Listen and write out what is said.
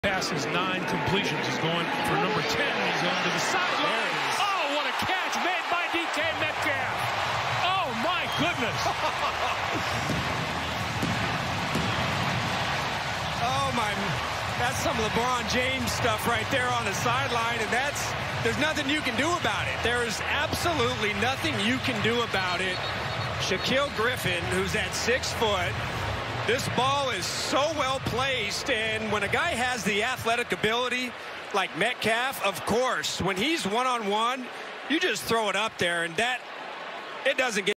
Passes 9 completions. He's going for number 10. He's on to the sideline. Oh, what a catch made by DK Metcalf. Oh, my goodness. Oh, my. That's some LeBron James stuff right there on the sideline, and there's nothing you can do about it. There is absolutely nothing you can do about it. Shaquill Griffin, who's at 6 foot, this ball is so well placed, and when a guy has the athletic ability like Metcalf, of course, when he's one-on-one, you just throw it up there, and it doesn't get